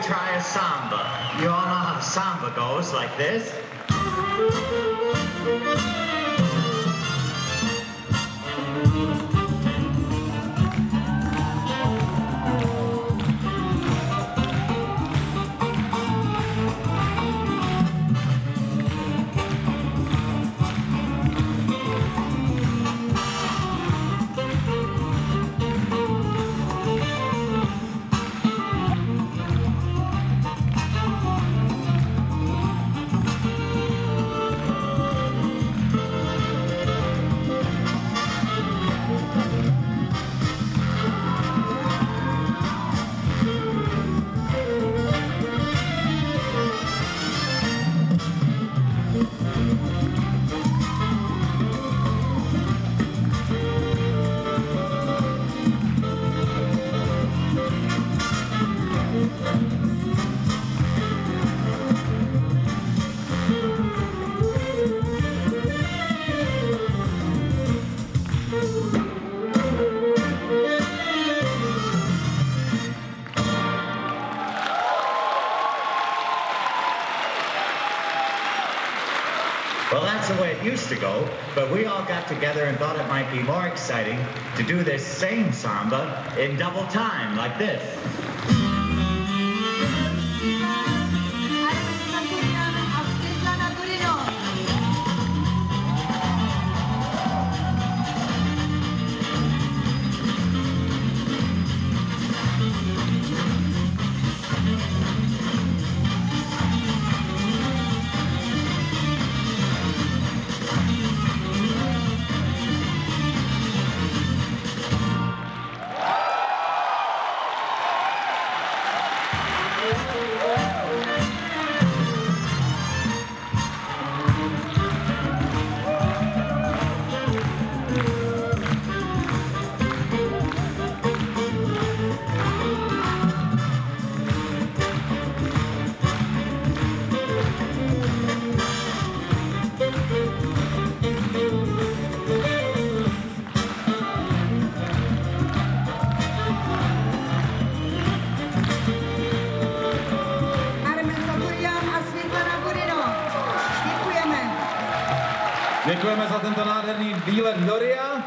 try a samba. You all know how the samba goes, like this. Well, that's the way it used to go, but we all got together and thought it might be more exciting to do this same samba in double time, like this. Děkujeme za tento nádherný výlet Doria.